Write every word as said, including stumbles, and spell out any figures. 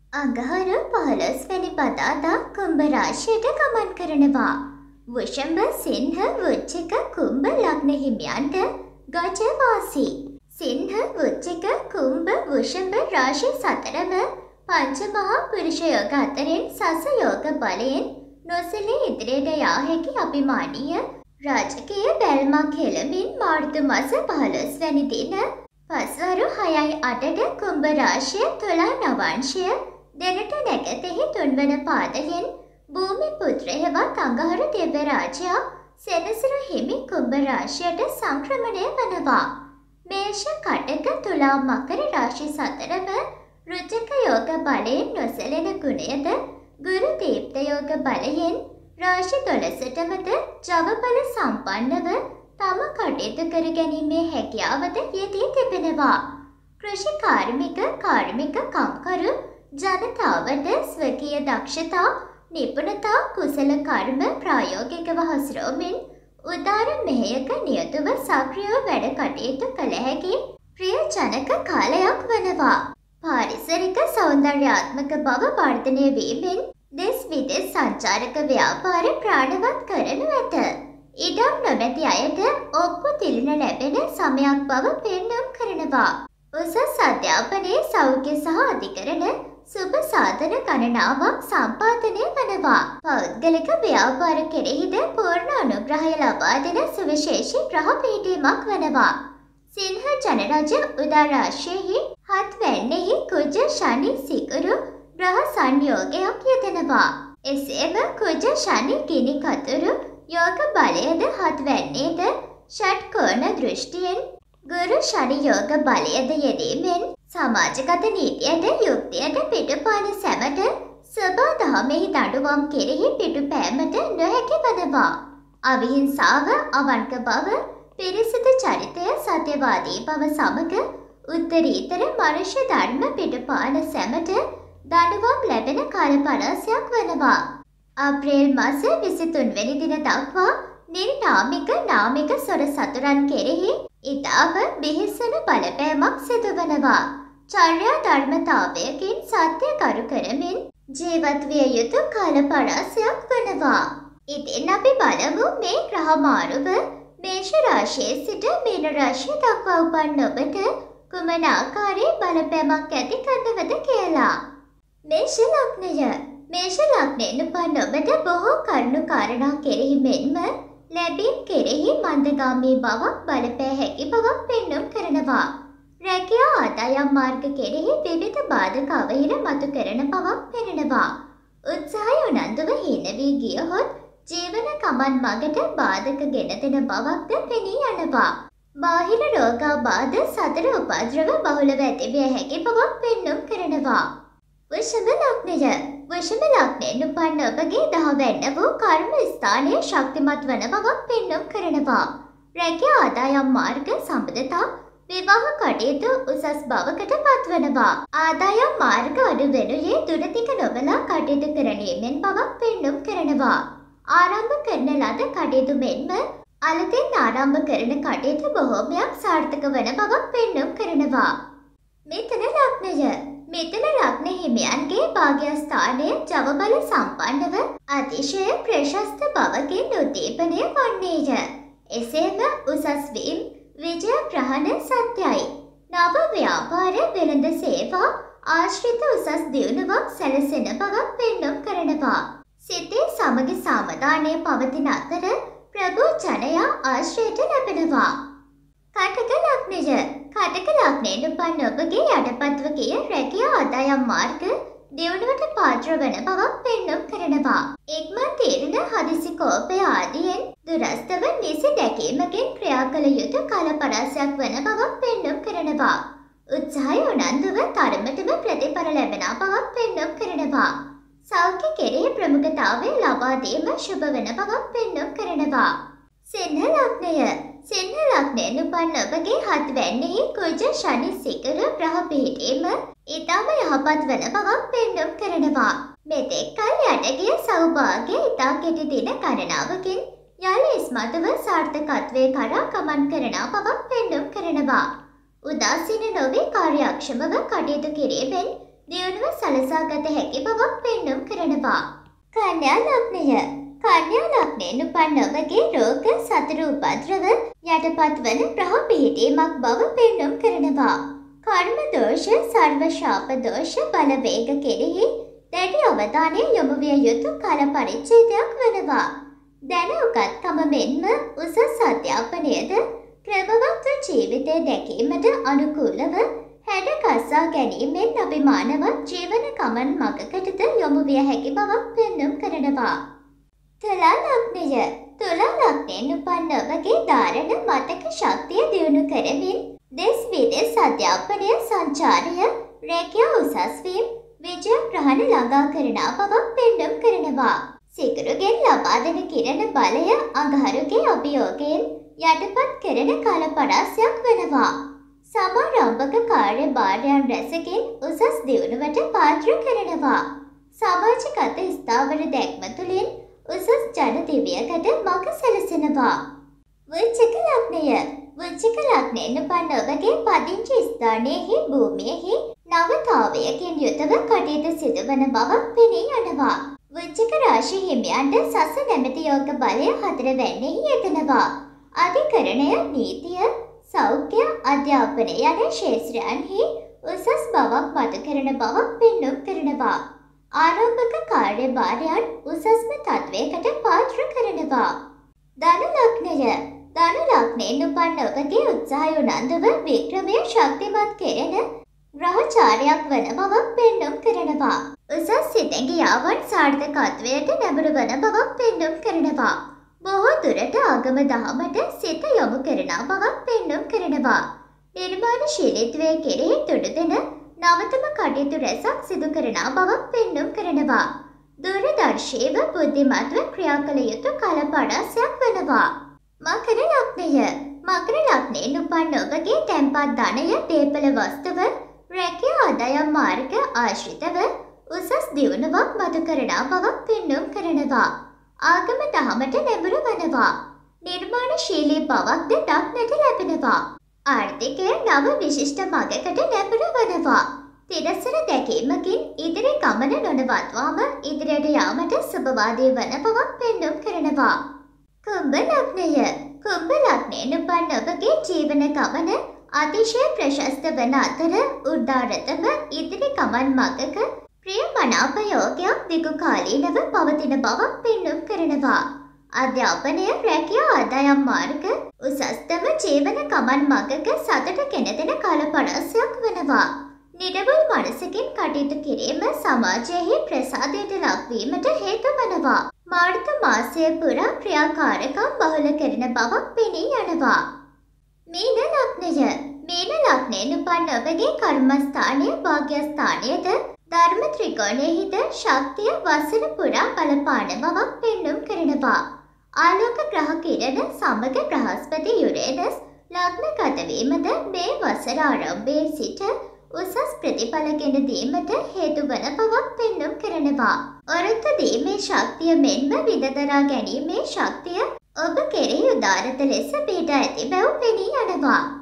අඟහරු පහළොස් වැනි බදාදා කුම්භ රාශියට ගමන් කරනවා. වෘෂභ, සිංහ, වෘශ්චික, කුම්භ ලග්න හිමියන්ට ගජ වාසී. සිංහ, වෘශ්චික, කුම්භ, වෘෂභ රාශි සතරම පංචමහා පුරුෂ යෝග අතරින් සස යෝග බලයෙන් නොසලී ඉදිරියට යා හැකි අභිමානීය රාජකීය බැල්මක් හෙළමින් මාර්තු මාස පහළොස් වැනි දින පස්වරු හයයි අටට කුම්භ රාශිය තුලා නවංශය දෙනට නැගතෙහි තුන්වන පාදයෙන් භූමි පුත්‍ර හෙවත් අඟහරු දිව්‍ය රාජයා සෙනසුරු හිමි කුම්භ රාශියට සංක්‍රමණය වනවා. මේෂ, කටක, තුලා, මකර රාශි සතරම රුචක යෝග බලයෙන් නොසැලෙන ගුණයද ගුරු දීප්ත යෝග බලයෙන් රාශි දොළොසටමද ජව බල සම්පන්නව තම කටයුතු කර ගැනීමේ හැකියාවද යෙදී තිබෙනවා. කෘෂි කාර්මික, කාර්මික කම්කරු ජනතාවට ස්වකීය දක්ෂතා, නිපුණතා, කුසල කර්ම ප්‍රායෝගිකව හසුරුවමින් උදාර මෙහෙයක නියතුව සක්‍රියව වැඩ කටයුතු කළ හැකි ප්‍රියජනක කාලයක් වනවා. පාරිසරික සෞන්දර්යාත්මක බව වර්ධනය වීමෙන් දෙස් විදෙස් සංචාරක ව්‍යාපාර ප්‍රාණවත් කරනු ඇත. ඉඩම් නොමැති අයට ඔප්පු තිලින ලැබෙන සමයක් බව පෙන්නුම් කරනවා. උසස් අධ්‍යාපනයේ සෞඛ්‍ය සහ අධිකරණ සුබ සාධන ගණනාවක් සම්පාදනය වනවා. පෞද්ගලික ව්‍යාපාර කෙරෙහිද පූර්ණ අනුග්‍රහය ලබා දෙන සුවිශේෂී ග්‍රහ පිහිටීමක් වනවා. සිංහ ජනරජ උදා රාශියෙහි හත් වැන්නෙහි කුජ, ශනි, සිකුරු ග්‍රහ සංයෝගයක් යෙදෙනවා. එසේම කුජ, ශනි, ගිනි කතුරු යෝග බලයද හත් වැන්නේද ෂට්කෝණ දෘෂ්ටියෙන් ගුරු ශනි යෝග බලයද යෙදීමෙන් සමාජගත නීතියට යුක්තියට පිටුපාන සැමට සබා දහමෙහි දඬුවම් කෙරෙහි පිටුපෑමට නොහැකි වනවා. අවිහිංසාව, අවංක බව, පිරිසිදු චරිතය, සත්‍යවාදී බව සමග උත්තරීතර මනුෂ්‍ය ධර්ම පිටුපාන සැමට දඬුවම් ලැබෙන කාල පරාසයක් වනවා. අප්‍රේල් මාස විසිතුන් වැනි දින දක්වා නිර්නාමික නාමික සොර සතුරන් කෙරෙහි ඉතාම බිහිසන බලපෑමක් සිදුවනවා. චර්යා ධර්මතාවයකින් සත්‍ය කරු කරමින් ජීවත් විය යුතු කාල පරාසයක් වනවා. ඉතින් අපි බලමු මේ ග්‍රහ මාරුව මේෂ රාශියේ සිට මීන රාශිය දක්වා උපන් ඔබට කුමන ආකාරයේ බලපෑමක් ඇති කරනවද කියලා. මේෂ ලග්නය. මේෂ ලග්නයෙන් උපන් ඔබට බොහෝ කරුණු කාරණා කෙරෙහි මෙන්ම ලැබීම් කෙරෙහි මන්දගාමී බවක් බලපෑ හැකි බවක් පෙන්නුම් කරනවා. රැකියා ආදායම් මාර්ග කෙරෙහි විවිධ බාධක අවහිර මතු කරන බවක් පෙනෙනවා. උත්සාහය උනන්දුව හීන වී ගියහොත් ජීවන ගමන් මගට බාධක ගෙන දෙන බවක්ද පෙනී යනවා. බාහිර රෝගාබාධ සතර උපද්‍රව බහුලව ඇතිවිය හැකි බවක් පෙන්නුම් කරනවා. වෘෂභ ලග්නය. වෘෂභ ලග්නයෙන් උපන් ඔබගේ දහවැන්න වූ කර්ම ස්ථානයේ ශක්තිමත් වන බවක් පෙන්නුම් කරනවා. රැකියා ආදායම් මාර්ග සම්බන්ධතා විවාහ කටයුතු උසස් බවකට පත්වනවා. ආදායම් මාර්ග අඩු වෙනුයේ දුරදිග නොබලා කටයුතු කරණීමෙන් බවක් පෙන්නුම් කරනවා. ආරම්භ කරන ලද කටයුතු මෙන්ම අලුතින් ආරම්භ කරන කටයුතු බොහෝමයක් සාර්ථක වන බවක් පෙන්නුම් කරනවා. මිථුන ලග්නය. මිථුන ලග්න හිමියන්ගේ භාග්‍යස්ථානය ජව බල සම්පන්නව අතිශය ප්‍රශස්ත බවකින් උද්දීපනය වන්නේය. එසේම උසස් වීම් විජය ග්‍රහණ සත්‍යයි. නව ව්‍යාපාර වෙළඳ සේවා ආශ්‍රිත උසස් දියුණුවක් සැලසෙන බවක් පෙන්නුම් කරනවා. සිතේ සමගි සමාදානය පවතින අතර ප්‍රභූ ජනයා ආශ්‍රයට ලැබෙනවා. කටක ලග්නය. කටක ලග්නයෙන් උපන් ඔබගේ යටපත්ව කිය රැකියා ආදායම් මාර්ග දියුණුවට පාත්‍ර වන බවක් පෙන්නුම් කරනවා. ඉක්මන් තීරණ, හදිසි කෝපය ආදියෙන් දුරස්තව නිසි දැකීමකින් ක්‍රියා කළ යුතු කාල පරාසයක් වන බවක් පෙන්නුම් කරනවා. උත්සාහය උනන්දුව තරමටම ප්‍රතිඵල ලැබෙන බවක් පෙන්නුම් කරනවා. සෞඛ්‍ය කෙරෙහි ප්‍රමුඛතාවය ලබා දීම ශුභ වන බවක් පෙන්නුම් කරනවා. සිංහ ලග්නය. සිංහ ලග්නයෙන් උපන් ඔබගේ හත් වැන්නෙහි කුජ, ශනි, සිකුරු ග්‍රහ පිහිටීම ඉතාම යහපත් වන බවක් පෙන්නුම් කරනවා. මෙතෙක් කල් යටගිය සෞභාග්‍ය ඉතා කෙටි දින ගණනාවකින් යළි ඉස්මතුව සාර්ථකත්වයේ කරා ගමන් කරන බවක් පෙන්නුම් කරනවා. උදාසීන නොවී කාර්යක්ෂමව කටයුතු කිරීමෙන් දියුණුව සලසාගත හැකි බවක් පෙන්නුම් කරනවා. කන්‍යා ලග්නය. කන්‍යා ලග්නයෙන් උපන් ඔබගේ රෝග සතුරු උපද්‍රව යටපත් වන ග්‍රහ පිහිටීමක් බව පෙන්නුම් කරනවා. කර්ම දෝෂ, සර්ව ශාප දෝෂ බලවේග කෙරෙහි දැඩි අවධානය යොමු විය යුතු කාල පරිච්ඡේදයක් වෙනවා. දැන උගත්කම මෙන්ම උසස් අධ්‍යාපනයද ක්‍රමවත් ජීවිතය දැකීමට අනුකූලව හැඩ ගසා ගැනීමෙන් අභිමානවත් ජීවන ගමන් මඟකටද යොමු විය හැකි බවක් පෙන්නුම් කරනවා. තුලා ලග්නය. තුලා ලග්නයෙන් උපන් ඔබගේ ධාරණ මතක ශක්තිය දියුණු කරමින් දෙස් විදෙස් අධ්‍යාපනය, සංචාරය, රැකියා උසස් වීම, විජය ග්‍රහණ ළඟා කරන බවක් පෙන්නුම් කරනවා. සිකුරුගෙන් ලබා දෙන කිරණ බලය අඟහරුගේ අභියෝගයෙන් යටපත් කරන කාල පරාසයක් වෙනවා. සමාරම්භක කාර්යභාරයන් රැසකින් උසස් දියුණුවට පාත්‍ර කරනවා. සමාජගත ස්ථාවර දැක්ම තුළින් උසස් ජන දිවියකට මඟ සැලසෙනවා. වෘශ්චික ලග්නය. වෘශ්චික ලග්නයෙන් උපන් ඔබගේ පදිංචි ස්ථානයෙහි භූමියෙහි නවතාවයකින් යුතව කටයුතු සිදුවන බවක් පෙනී යනවා. වෘශ්චික රාශි හිමියන්ට සස නැමැති යෝග බලය හතරවැන්නෙහි යෙදෙනවා. අධිකරණය, නීතිය, සෞඛ්‍ය, අධ්‍යාපනය යන ක්ෂේත්‍රයන්හි උසස් බවක් මතු කරන බවක් පෙන්නුම් කරනවා. ආරම්භක කාර්යභාරයන් උසස්ම තත්වයකට පාත්‍ර කරනවා. ධනු ලග්නය. ධනු ලග්නයෙන් උපන් ඔබගේ උත්සාහය උනන්දුව වික්‍රමය ශක්තිමත් කෙරෙන ග්‍රහචාරයක් වන බවක් පෙන්නුම් කරනවා. උසස් සිතැඟියාවන් සාර්ථකත්වයට නැඹුරු වන බවක් පෙන්නුම් කරනවා. බොහෝ දුරට ආගම දහමට සිත යොමු කරන බවක් පෙන්නුම් කරනවා. නිර්මාණශීලීත්වය කෙරෙහි තුඩු දෙන නවතම කටයුතු රැසක් සිදු කරන බවක් පෙන්නුම් කරනවා. දූරදර්ශීව බුද්ධිමත්ව ක්‍රියා කළ යුතු කාල පරාසයක් වෙනවා. මකර ලග්නය. මකර ලග්නයෙන් උපන් ඔබගේ තැන්පත් ධනය, දේපල වස්තුව, රැකියා ආදායම් මාර්ග ආශ්‍රිතව උසස් දියුණුවක් මතු කරන බවක් පෙන්නුම් කරනවා. ආගම දහමට නැඹුරු වනවා. නිර්මාණශීලී බවක්ද දක්නට ලැබෙනවා. ආර්ථිකය නව විශිෂ්ට මඟකට නැඹුරු වනවා. තිරසර දැකීමකින් ඉදිරි ගමන නොනවත්වාම ඉදිරියට යාමට සුබවාදී වන බවක් පෙන්නුම් කරනවා. කුම්භ ලග්නය. කුම්භ ලග්නයෙන් උපන් ඔබගේ ජීවන ගමන අතිශය ප්‍රශස්ත වන අතර උදාරතම ඉදිරි ගමන් මඟක ප්‍රිය මනාප යෝගයක් දිගු කාලීනව පවතින බවක් පෙන්නුම් කරනවා. අධ්‍යාපනය, රැකියා ආදායම් මාර්ග උසස්තම ජීවන ගමන් මඟක සතුට ගෙනදෙන කාල පරාසයක් වෙනවා. නිරවුල් මනසකින් කටයුතු කිරීම සමාජයෙහි ප්‍රසාදයට ලක්වීමට හේතු වනවා. මාර්ග මාසය පුරා ක්‍රියාකාරකම් බහුල කරන බවක් පෙනී යනවා. මීන ලග්නය. මීන ලග්නයෙන් උපන් ඔබගේ කර්මස්ථානය, භාග්‍යස්ථානයද ධර්ම ත්‍රිකෝණයෙහිද ශක්තිය වසර පුරා බලපාන බවක් පෙන්නුම් කරනවා. ආලෝක ග්‍රහ කිරණ සමග බ්‍රහස්පති යුරේනස් ලග්නගත වීමද මේ වසර ආරම්භයේ සිට උසස් ප්‍රතිඵල ගෙන දීමට හේතු වන බවක් පෙන්නුම් කරනවා. ඔරොත්තු දීමේ ශක්තිය මෙන්ම විදදරා ගැනීමේ ශක්තිය ඔබ කෙරෙහි උදාරත ලෙස පිහිටා ඇති බව පෙනී යනවා.